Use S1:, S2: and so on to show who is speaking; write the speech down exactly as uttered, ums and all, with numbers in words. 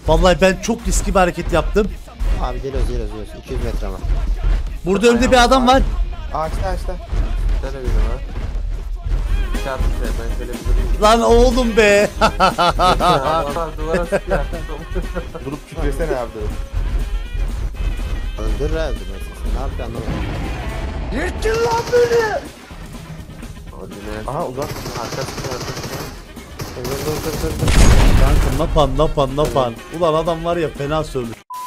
S1: Vallahi ben çok riskli bir hareket yaptım.
S2: Abi geliyoruz geliyoruz geliyoruz. iki yüz metre ama.
S1: Burada önümde bir adam var.
S3: Ağaçta ağaçta.
S4: Şöyle biri var. Çarpı şey, ben şöyle bir durayım.
S1: Lan oğlum be.
S4: Duvara duvara sıkıyor.
S3: Durup kütlesene abi dedim.
S2: Öldür öldür mesela. Ne yapıyor anlamadım.
S3: Yırtın lan beni.
S4: Ordine.
S3: Aha uzak.
S4: Arkası arkası.
S2: Dur dur dur dur dur.
S1: Kanka napan napan napan. Ulan adam var ya fena sövmüş.